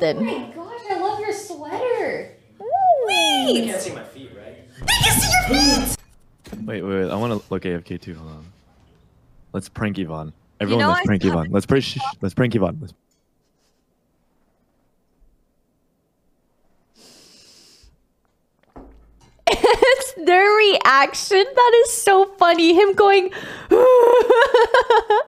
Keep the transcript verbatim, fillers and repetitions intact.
them. Oh my gosh, I love your sweater. Wait! You can't see my feet, right? They can see your feet! Wait, wait, wait. I want to look A F K too. Hold on. Let's prank Yvonne. Everyone, know let's I prank haven't- Yvonne. Let's prank. Let's prank Yvonne. Let's... It's their reaction. That is so funny. Him going.